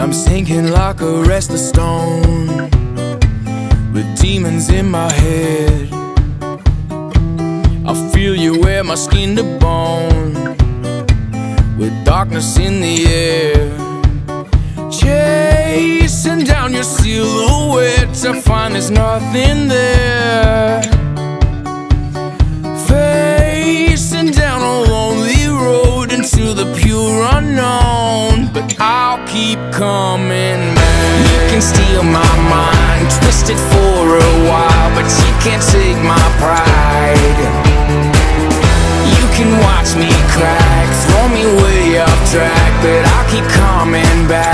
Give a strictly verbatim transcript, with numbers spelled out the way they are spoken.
I'm sinking like a restless stone, with demons in my head. I feel you wear my skin to bone, with darkness in the air. Chasing down your silhouette to find there's nothing there. Facing down a lonely road into the pure unknown, but I'll keep coming back. You can steal my mind, twist it for a while, but you can't take my pride. You can watch me crack, throw me way off track, but I'll keep coming back.